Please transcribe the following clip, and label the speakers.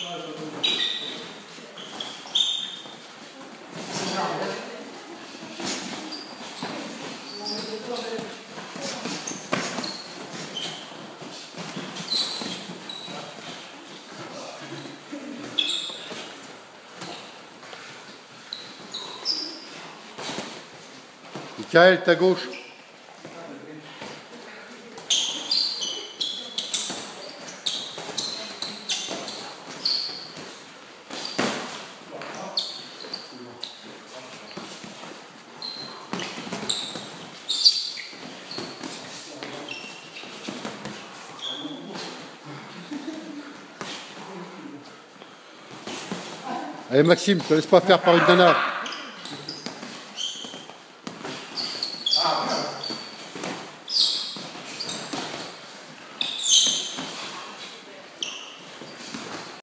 Speaker 1: Michael, ta gauche. Allez Maxime, ne te laisse pas faire par une nana.